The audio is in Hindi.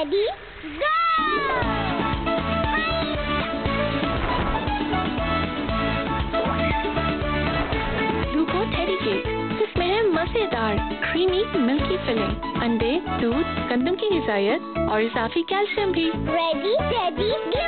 steady, go! Gluco teddy cake जिसमें है मजेदार क्रीमी मिल्की फिलिंग, अंडे, दूध, गंदम की ग़िज़ायत और इजाफी कैल्शियम भी। Ready, steady,